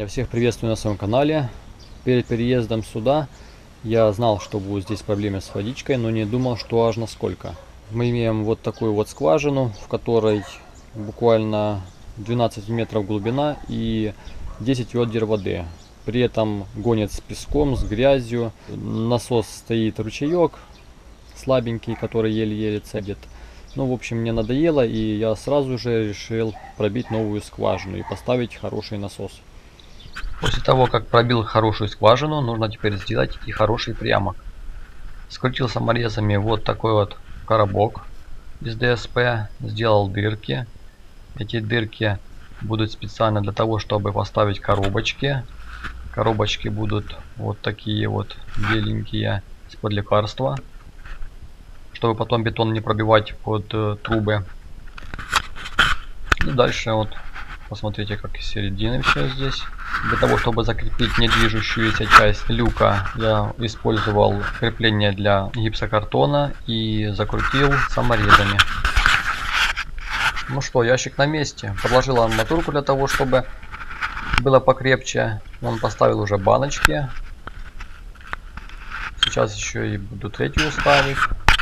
Я всех приветствую на своем канале. Перед переездом сюда я знал, что будут здесь проблемы с водичкой, но не думал, что аж насколько. Мы имеем вот такую вот скважину, в которой буквально 12 метров глубина и 10 ведер воды. При этом гонит с песком, с грязью. Насос стоит ручеек слабенький, который еле-еле цедит. Ну, в общем, мне надоело, и я сразу же решил пробить новую скважину и поставить хороший насос. После того, как пробил хорошую скважину, нужно теперь сделать и хороший приямок. Скрутил саморезами вот такой вот коробок из ДСП, сделал дырки. Эти дырки будут специально для того, чтобы поставить коробочки. Коробочки будут вот такие вот беленькие, из-под лекарства, чтобы потом бетон не пробивать под трубы. И дальше вот посмотрите, как из середины все здесь. Для того, чтобы закрепить недвижущуюся часть люка, я использовал крепление для гипсокартона и закрутил саморезами. Ну что, ящик на месте. Подложил арматурку для того, чтобы было покрепче. Он поставил уже баночки. Сейчас еще и буду третью ставить.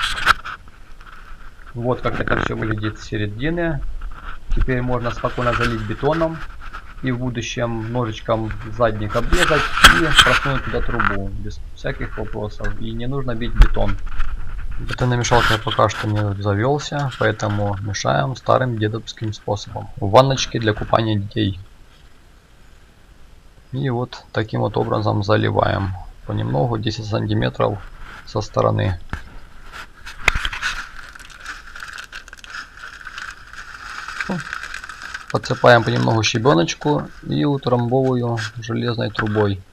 Вот как это все выглядит с середины. Теперь можно спокойно залить бетоном и в будущем ножичком задник обрезать и просунуть туда трубу без всяких вопросов. И не нужно бить бетон. Бетономешалка пока что не завелся, поэтому мешаем старым дедовским способом. В ванночке для купания детей. И вот таким вот образом заливаем понемногу 10 сантиметров со стороны. Подсыпаем понемногу щебеночку и утрамбовываю железной трубой.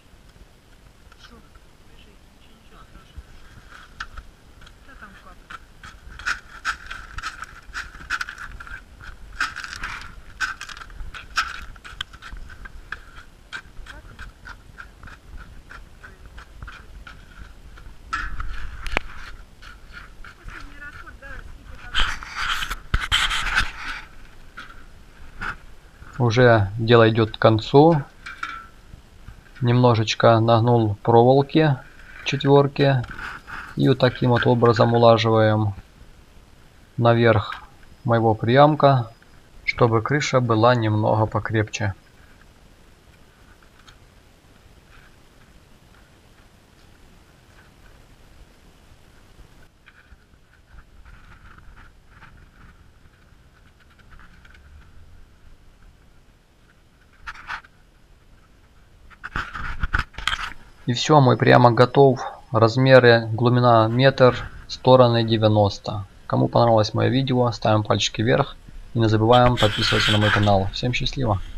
Уже дело идет к концу. Немножечко нагнул проволоки четверки и вот таким вот образом улаживаем наверх моего приямка, чтобы крыша была немного покрепче. И все, мой приямок готов. Размеры: глубина 1 м, стороны 90. Кому понравилось мое видео, ставим пальчики вверх и не забываем подписываться на мой канал. Всем счастливо!